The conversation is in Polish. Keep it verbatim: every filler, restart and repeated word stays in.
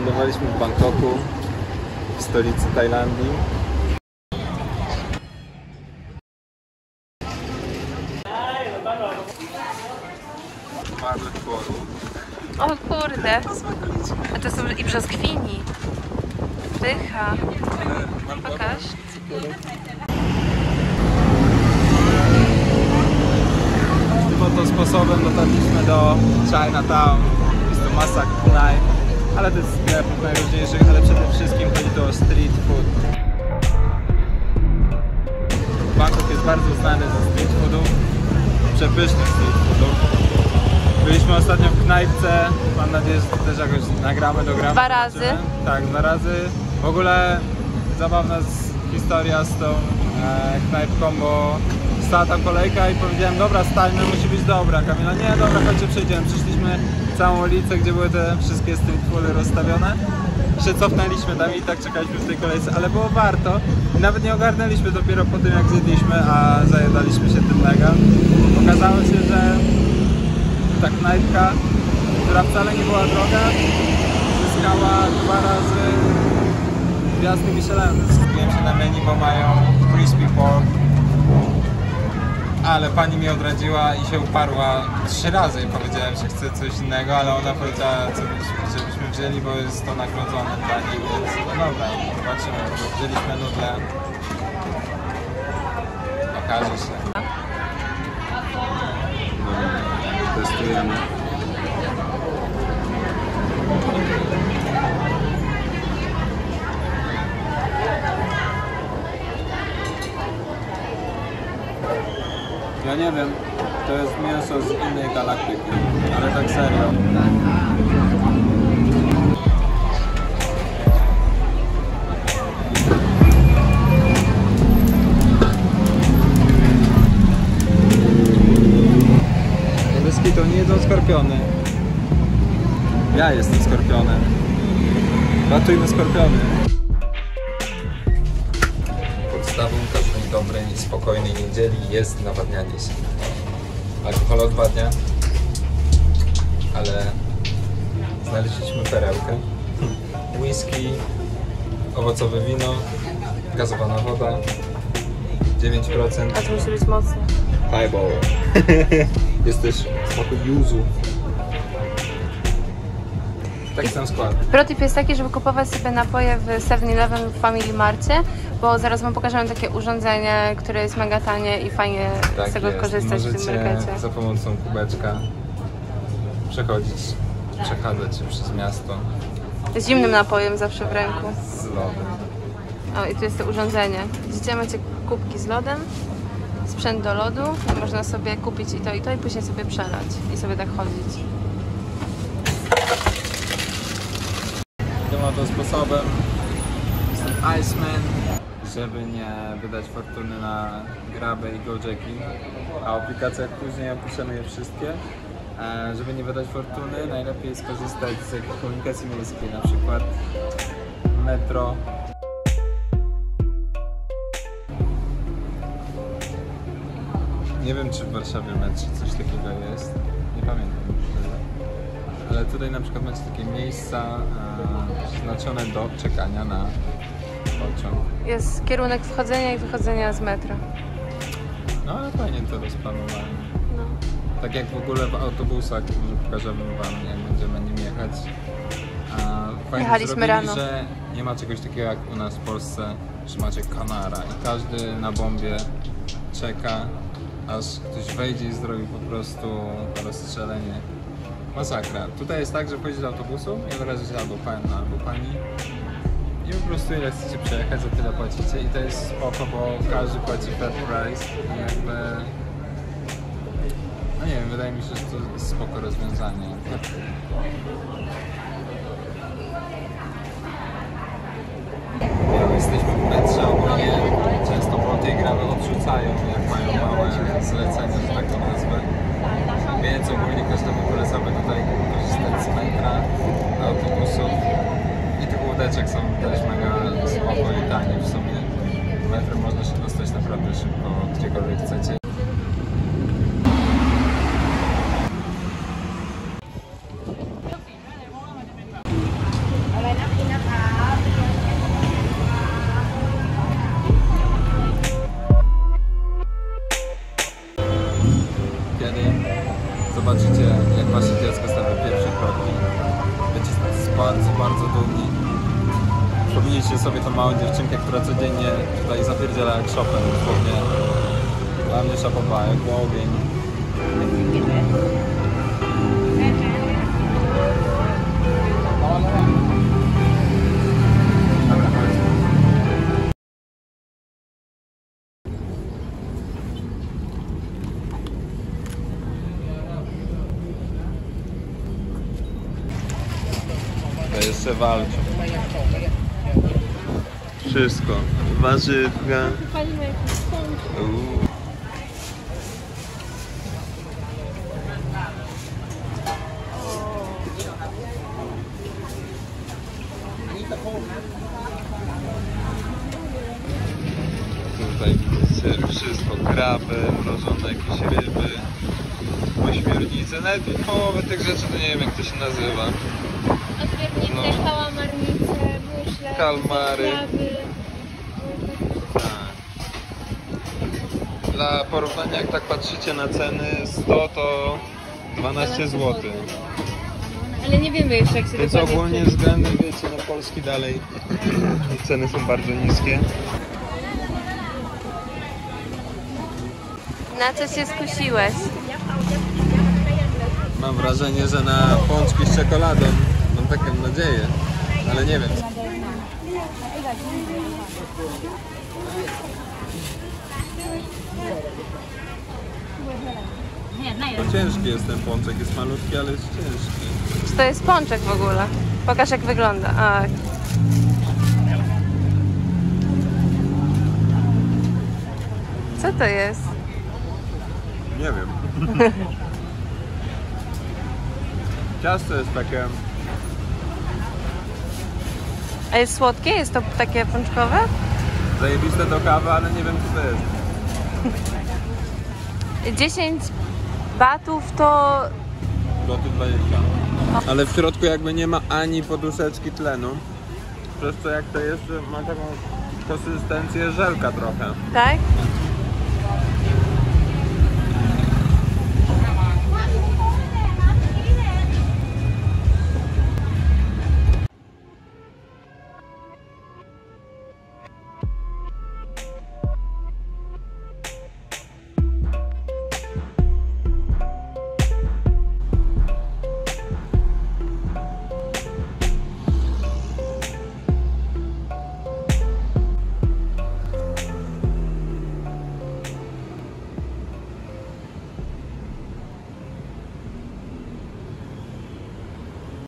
Wylądowaliśmy w Bangkoku, w stolicy Tajlandii. O kurde, a to są i brzoskwini. Pycha. Pokaż. Tym oto sposobem dotarliśmy do Chinatown. Jest to Masak Knaj, ale to jest sklepów najróżniejszych, ale przede wszystkim chodzi tu o street food. Bangkok jest bardzo znany ze street foodów, przepysznych street foodów. Byliśmy ostatnio w knajpce, mam nadzieję, że też jakoś nagramy, dogramy. Dwa razy? Tak, dwa razy. W ogóle zabawna historia z tą e, knajpką, bo stała tam kolejka i powiedziałem, dobra, stańmy, musi być dobra. Kamila, nie, dobra, chodźcie, przejdziemy. Przyszliśmy całą ulicę, gdzie były te wszystkie street foody rozstawione. I się cofnęliśmy tam i tak czekaliśmy w tej kolejce, ale było warto. I nawet nie ogarnęliśmy dopiero po tym, jak zjedliśmy, a zajadaliśmy się tym mega. Okazało się, że ta knajpka, która wcale nie była droga, zyskała dwa razy gwiazdy Michelin. Skupiłem się na menu, bo mają crispy pork, ale pani mi odradziła i się uparła trzy razy i powiedziałem, że chcę coś innego, ale ona powiedziała, co byśmy, żebyśmy wzięli, bo jest to nagrodzone dla niej, więc no dobra, zobaczymy. Wzięliśmy nudle. Okaże się. Testujemy. Ja nie wiem, to jest mięso z innej galaktyki, ale tak serio. To nie jedzą skorpiony. Ja jestem skorpionem. Ratujmy skorpiony. Podstawą każdej dobrej i spokojnej niedzieli jest nawadnianie się. Alkohol odwadnia, ale znaleźliśmy perełkę. Whisky, owocowe wino, gazowana woda, dziewięć procent. A to musi być mocno. Highball. Jest też smaku yuzu. Taki sam skład. Protip jest taki, żeby kupować sobie napoje w seven eleven w Family Marcie, bo zaraz wam pokażemy takie urządzenie, które jest mega tanie i fajnie tak z tego jest. korzystać w tym markecie. Możecie za pomocą kubeczka przechodzić, przechadzać się przez miasto. Z zimnym napojem zawsze w ręku. Z lodem. O, i tu jest to urządzenie. Widzicie, macie kubki z lodem, sprzęt do lodu, można sobie kupić i to i to i później sobie przelać i sobie tak chodzić. Tym oto sposobem jestem Iceman, żeby nie wydać fortuny na Grabę i Gojeki, a o aplikacjach później opiszemy je wszystkie. Żeby nie wydać fortuny, najlepiej skorzystać z komunikacji miejskiej, na przykład metro. Nie wiem, czy w Warszawie metrze coś takiego jest, nie pamiętam już, ale tutaj na przykład macie takie miejsca e, przeznaczone do czekania na pociąg. Jest kierunek wchodzenia i wychodzenia z metra. No ale fajnie to rozplanowałem. No. Tak jak w ogóle w autobusach, może pokażemy wam, jak będziemy nim jechać. A fajnie Jechaliśmy zrobili, rano. że nie ma czegoś takiego jak u nas w Polsce, że macie kanara i każdy na bombie czeka, aż ktoś wejdzie i zrobi po prostu rozstrzelenie. Masakra. Tutaj jest tak, że wchodzicie do autobusu i od razu się albo pan, albo pani i po prostu ile chcecie przejechać, za tyle płacicie i to jest spoko, bo każdy płaci flat price i jakby... No nie wiem, wydaje mi się, że to jest spoko rozwiązanie. Jesteśmy w metrze, ogólnie często po tej grawy odrzucają, jak mają małe zlecenia, że tak to nazwę. Więc ogólnie każdemu polecamy tutaj korzystać z metra, autobusów i tych łódeczek są też mega słabo i tanie w sumie. Metrem można się dostać naprawdę szybko, gdziekolwiek chcecie. Oceniliście sobie tą małą dziewczynkę, która codziennie tutaj zapierdziela jak Chopin, dosłownie. Dla mnie szapoba, jak ogień. To jeszcze walczą. Wszystko. Warzywka. Uuu. Tutaj ser, wszystko, kraby, mrożone jakieś ryby, ośmiornice, nawet połowę tych rzeczy to nie wiem jak to się nazywa. Odbiornice, no. Kałamarnice, muszle, Kalmary. kraby. Tak. Dla porównania jak tak patrzycie na ceny, sto to dwanaście złotych. Ale nie wiemy jeszcze jak się Więc dokładnie ogólnie ceni. względem wiecie na Polski dalej ceny są bardzo niskie. Na co się skusiłeś? Mam wrażenie, że na pączki z czekoladą. Mam taką nadzieję, ale nie wiem. No ciężki jest ten pączek, jest malutki, ale jest ciężki. Czy to jest pączek w ogóle? Pokaż jak wygląda. A. Co to jest? Nie wiem. Ciasto jest takie... A jest słodkie? Jest to takie pączkowe? zajebiste do kawy, ale nie wiem co to jest. dziesięć batów to... Złoty dwadzieścia. Ale w środku jakby nie ma ani poduszeczki tlenu. Przez co jak to jest, ma taką konsystencję żelka trochę. Tak?